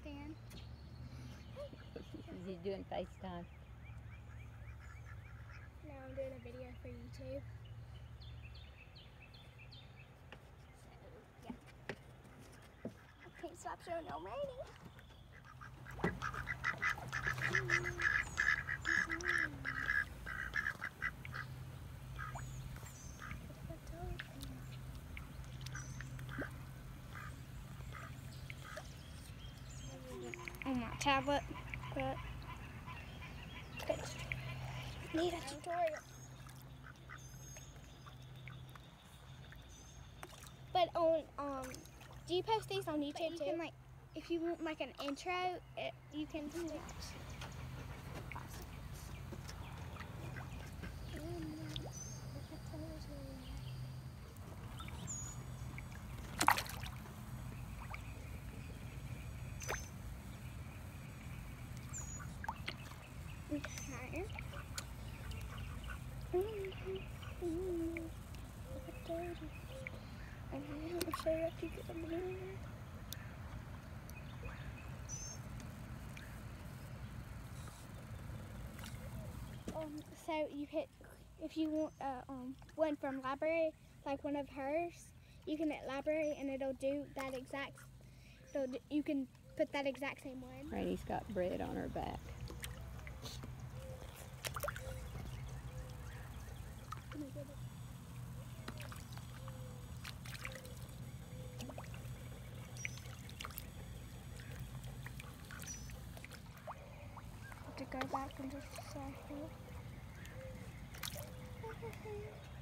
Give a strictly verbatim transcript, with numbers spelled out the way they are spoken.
stand. Is he doing FaceTime? No, I'm doing a video for YouTube. So, yeah. I can't stop showing no rainy. On my tablet, but need a tutorial. But on um, do you post these on YouTube you too? Can, like, if you want like an intro, it, you can. Okay. I'm sorry, I keep getting in. Um, so you hit, if you want uh, um, one from library, like one of hers, you can hit library and it'll do that exact, it'll do, you can put that exact same one. Rainey's got bread on her back. Let me get it. To go back in just a second.